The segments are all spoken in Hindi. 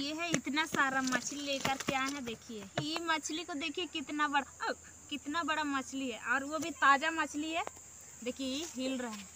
ये है इतना सारा मछली लेकर के आए हैं। देखिए ये मछली को देखिए कितना बड़ा मछली है और वो भी ताजा मछली है। देखिए ये हिल रहा है।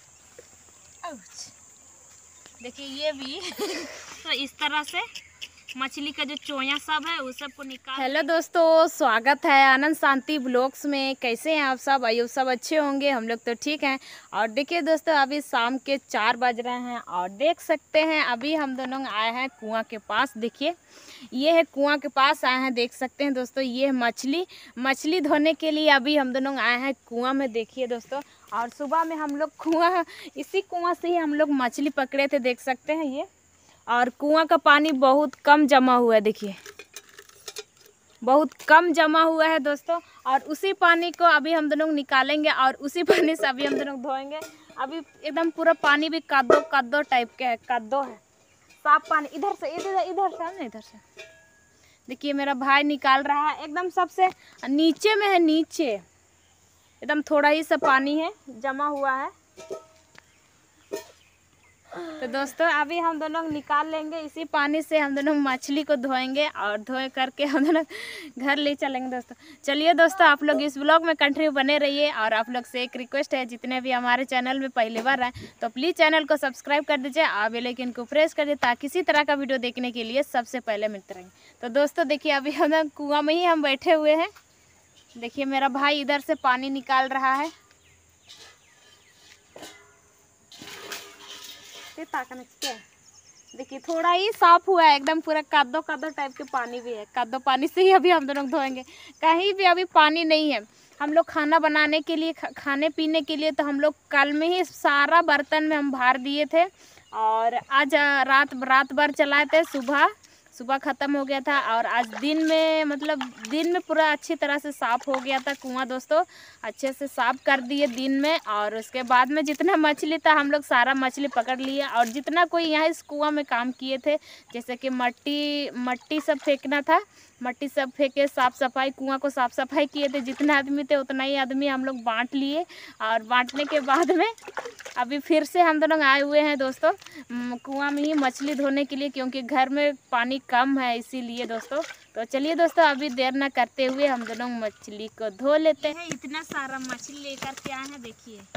देखिए ये भी तो इस तरह से मछली का जो चोया सब है उस सब को निकाल। हेलो दोस्तों, स्वागत है आनंद शांति ब्लॉग्स में। कैसे हैं आप सब? आइए सब अच्छे होंगे, हम लोग तो ठीक हैं। और देखिए दोस्तों, अभी शाम के 4 बज रहे हैं और देख सकते हैं अभी हम दोनों आए हैं कुआं के पास। देखिए ये है कुआं के पास आए हैं, देख सकते हैं दोस्तों। ये है मछली धोने के लिए अभी हम दोनों आए हैं कुआं में। देखिए दोस्तों, और सुबह में हम लोग इसी कुआं से ही हम लोग मछली पकड़े थे, देख सकते हैं ये। और कुआं का पानी बहुत कम जमा हुआ है, देखिए बहुत कम जमा हुआ है दोस्तों। और उसी पानी को अभी हम दोनों निकालेंगे और उसी पानी से अभी हम दोनों धोएंगे। अभी एकदम पूरा पानी भी कद्दो टाइप के है, कद्दो है, साफ पानी। इधर से देखिए मेरा भाई निकाल रहा है। एकदम सबसे नीचे में है, नीचे एकदम थोड़ा ही सा पानी है जमा हुआ है। तो दोस्तों अभी हम दोनों निकाल लेंगे, इसी पानी से हम दोनों मछली को धोएंगे और धोए करके हम दोनों घर ले चलेंगे दोस्तों। चलिए दोस्तों, आप लोग इस ब्लॉग में कंटिन्यू बने रहिए। और आप लोग से एक रिक्वेस्ट है, जितने भी हमारे चैनल में पहली बार आए तो प्लीज़ चैनल को सब्सक्राइब कर दीजिए और बेल आइकन को प्रेस कर दीजिए ताकि इसी तरह का वीडियो देखने के लिए सबसे पहले मिलते रहेंगे। तो दोस्तों देखिए अभी हम कुआं में ही हम बैठे हुए हैं। देखिए मेरा भाई इधर से पानी निकाल रहा है। देखिए थोड़ा ही साफ हुआ है, एकदम पूरा कद्दो टाइप के पानी भी है। कद्दो पानी से ही अभी हम दोनों धोएंगे, कहीं भी अभी पानी नहीं है। हम लोग खाना बनाने के लिए, खाने पीने के लिए तो हम लोग कल में ही सारा बर्तन में हम भर दिए थे और आज रात भर चलाए थे। सुबह ख़त्म हो गया था और आज दिन में पूरा अच्छी तरह से साफ़ हो गया था कुआं दोस्तों। अच्छे से साफ़ कर दिए दिन में। और उसके बाद में जितना मछली था हम लोग सारा मछली पकड़ लिए। और जितना कोई यहाँ इस कुआं में काम किए थे, जैसे कि मट्टी सब फेंकना था, मट्टी सब फेंके, साफ़ सफाई, कुआं को साफ़ सफाई किए थे। जितने आदमी थे उतना ही आदमी हम लोग बांट लिए। और बांटने के बाद में अभी फिर से हम दोनों आए हुए हैं दोस्तों कुआं में ही मछली धोने के लिए, क्योंकि घर में पानी कम है इसीलिए दोस्तों। तो चलिए दोस्तों अभी देर ना करते हुए हम दोनों मछली को धो लेते हैं। इतना सारा मछली लेकर के आए हैं।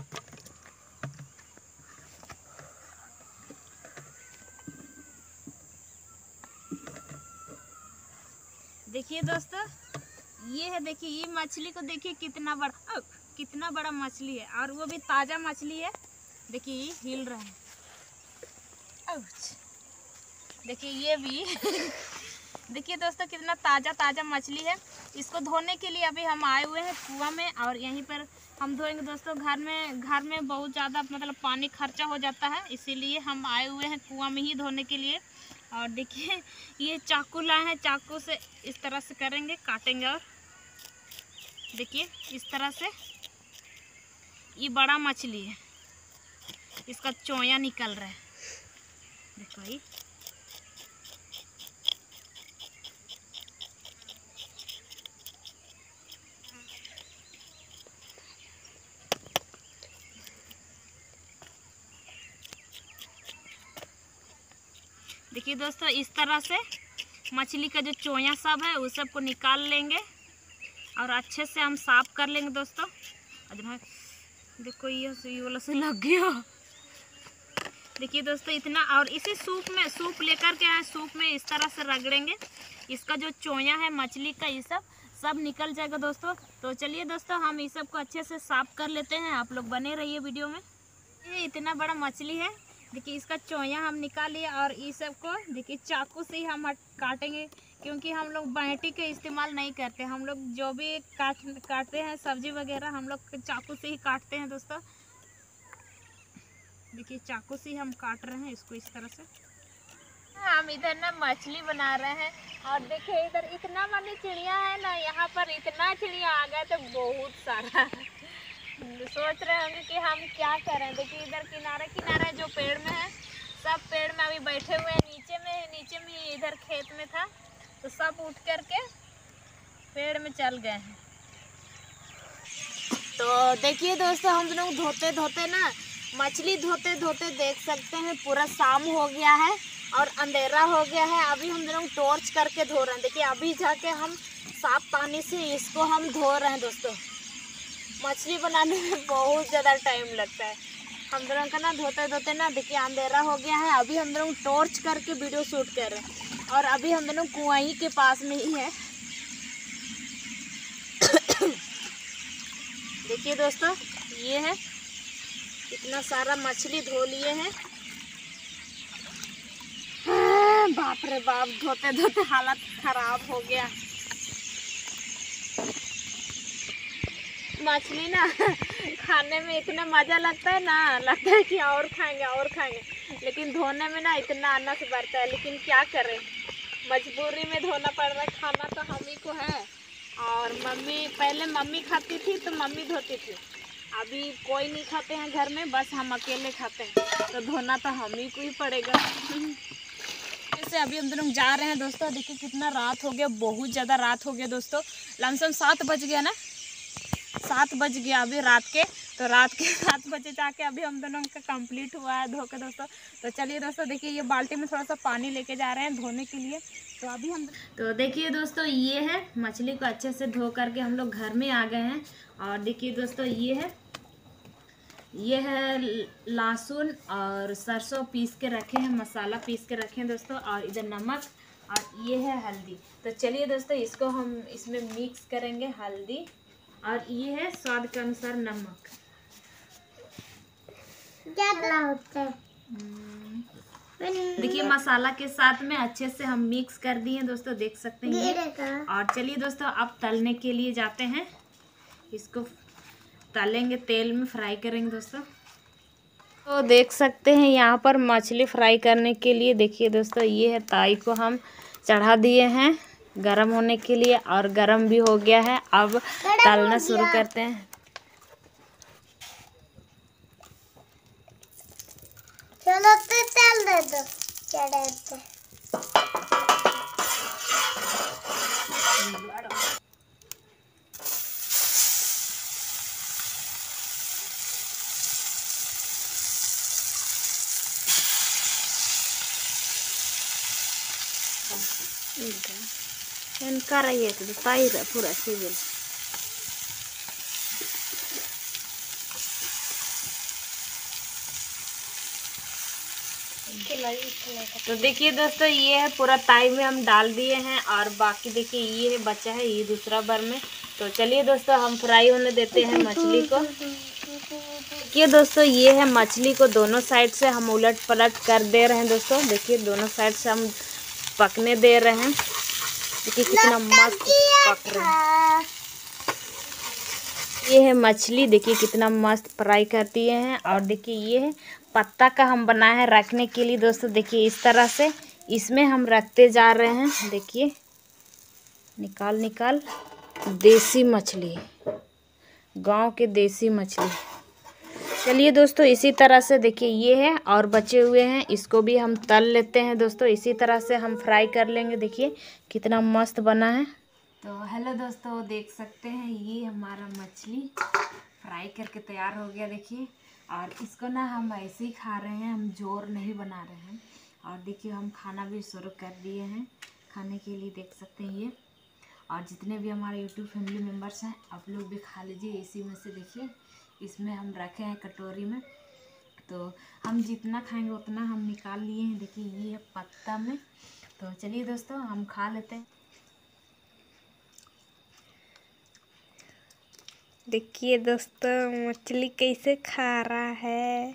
देखिए दोस्तों ये है, देखिए ये मछली को देखिए कितना बड़ा मछली है और वो भी ताजा मछली है। देखिए ये हिल रहा है। देखिए ये भी देखिए दोस्तों कितना ताजा मछली है। इसको धोने के लिए अभी हम आए हुए हैं कुआं में और यहीं पर हम धोएंगे दोस्तों। घर में बहुत ज़्यादा पानी खर्चा हो जाता है, इसीलिए हम आए हुए हैं कुआं में ही धोने के लिए। और देखिए ये चाकू लाए हैं, चाकू से इस तरह से करेंगे, काटेंगे। और देखिए इस तरह से ये बड़ा मछली है, इसका चोया निकल रहा है। देखो ये देखिए दोस्तों इस तरह से मछली का जो चोया सब है उस सब को निकाल लेंगे और अच्छे से हम साफ कर लेंगे दोस्तों। देखो ये वाला से लग गया। देखिए दोस्तों इतना, और इसी सूप लेकर के आए, सूप में इस तरह से रगड़ेंगे। इसका जो चोया है मछली का ये सब निकल जाएगा दोस्तों। तो चलिए दोस्तों हम इस सब को अच्छे से साफ कर लेते हैं, आप लोग बने रहिए वीडियो में। ये इतना बड़ा मछली है, देखिए इसका चोया हम निकाल लिए और इस सब को देखिए चाकू से ही हम काटेंगे, क्योंकि हम लोग बांटी के इस्तेमाल नहीं करते। हम लोग जो भी काटते हैं सब्जी वगैरह हम लोग चाकू से ही काटते हैं दोस्तों। देखिए चाकू से हम काट रहे हैं इसको इस तरह से। हम इधर ना मछली बना रहे हैं और देखिए इधर इतना बड़ी चिड़िया है ना, यहाँ पर इतना चिड़िया आ गया तो बहुत सारा। सोच रहे होंगे कि हम क्या करें। देखिए इधर किनारे जो पेड़ में है, सब पेड़ में अभी बैठे हुए हैं। नीचे में इधर खेत में था तो सब उठ करके पेड़ में चल गए हैं। तो देखिए दोस्तों हम लोग धोते ना मछली धोते देख सकते हैं पूरा शाम हो गया है और अंधेरा हो गया है। अभी हम लोग टॉर्च करके धो रहे हैं। देखिए अभी जाके हम साफ पानी से इसको हम धो रहे हैं दोस्तों। मछली बनाने में बहुत ज़्यादा टाइम लगता है हम लोगों का ना, धोते धोते ना। देखिए अंधेरा हो गया है। अभी हम लोग टॉर्च करके वीडियो शूट कर रहे हैं और अभी हम लोग कुआं के पास में ही है। देखिए दोस्तों ये है, इतना सारा मछली धो लिए हैं। बाप रे बाप, धोते धोते हालत खराब हो गया। मछली ना खाने में इतना मज़ा लगता है ना, लगता है कि और खाएंगे, लेकिन धोने में ना इतना आनस बढ़ता है। लेकिन क्या करें, मजबूरी में धोना पड़ रहा है। खाना तो हम ही को है। और मम्मी, पहले मम्मी खाती थी तो मम्मी धोती थी। अभी कोई नहीं खाते हैं घर में, बस हम अकेले खाते हैं, तो धोना तो हम ही को ही पड़ेगा। जैसे अभी हम दोनों जा रहे हैं दोस्तों। देखिए कितना रात हो गया, बहुत ज़्यादा रात हो गया दोस्तों। लमसम 7 बज गया ना, 7 बज गया अभी रात के। तो रात के 7 बजे जाके अभी हम दोनों का कंप्लीट हुआ है धो के दोस्तों। तो चलिए दोस्तों, देखिए ये बाल्टी में थोड़ा सा पानी लेके जा रहे हैं धोने के लिए। तो अभी हम तो देखिए दोस्तों, ये है मछली को अच्छे से धो करके हम लोग घर में आ गए हैं। और देखिए दोस्तों ये है लहसुन और सरसों पीस के रखे हैं, मसाला पीस के रखे हैं दोस्तों। और इधर नमक और ये है हल्दी। तो चलिए दोस्तों, इसको हम इसमें मिक्स करेंगे, हल्दी। और ये है स्वाद के अनुसार नमक। क्या होता है? देखिए मसाला के साथ में अच्छे से हम मिक्स कर दिए दोस्तों, देख सकते हैं ये। और चलिए दोस्तों, अब तलने के लिए जाते हैं। इसको तलेंगे, तेल में फ्राई करेंगे दोस्तों। तो देख सकते हैं यहाँ पर मछली फ्राई करने के लिए, देखिए दोस्तों ये है ताई को हम चढ़ा दिए हैं गरम होने के लिए। और गरम भी हो गया है, अब तलना शुरू करते हैं। चलो तो तल दे दो, चढ़ाते इनका रही तो ताई पूरा सिविल। तो देखिए दोस्तों, ये है पूरा ताई में हम डाल दिए हैं। और बाकी देखिए ये है बचा है, ये दूसरा बार में। तो चलिए दोस्तों, हम फ्राई होने देते हैं मछली को। देखिए दोस्तों, ये है मछली को दोनों साइड से हम उलट पलट कर दे रहे हैं दोस्तों। देखिए दोनों साइड से हम पकने दे रहे हैं। देखिए कितना मस्त पक रहा है। ये है मछली, देखिए कितना मस्त फ्राई कर दिए हैं। और देखिए ये है पत्ता का हम बनाए हैं रखने के लिए दोस्तों। देखिए इस तरह से इसमें हम रखते जा रहे हैं। देखिए निकाल देसी मछली, गांव के देसी मछली। चलिए दोस्तों, इसी तरह से देखिए ये है और बचे हुए हैं, इसको भी हम तल लेते हैं दोस्तों। इसी तरह से हम फ्राई कर लेंगे। देखिए कितना मस्त बना है। तो हेलो दोस्तों, देख सकते हैं ये हमारा मछली फ्राई करके तैयार हो गया। देखिए, और इसको ना हम ऐसे ही खा रहे हैं, हम जोर नहीं बना रहे हैं। और देखिए हम खाना भी शुरू कर दिए हैं खाने के लिए, देख सकते हैं ये। और जितने भी हमारे यूट्यूब फैमिली मेम्बर्स हैं, आप लोग भी खा लीजिए इसी में से। देखिए इसमें हम रखे हैं कटोरी में, तो हम जितना खाएंगे उतना हम निकाल लिए हैं। देखिए ये है पत्ता में। तो चलिए दोस्तों, हम खा लेते हैं। देखिए दोस्तों, मछली कैसे खा रहा है।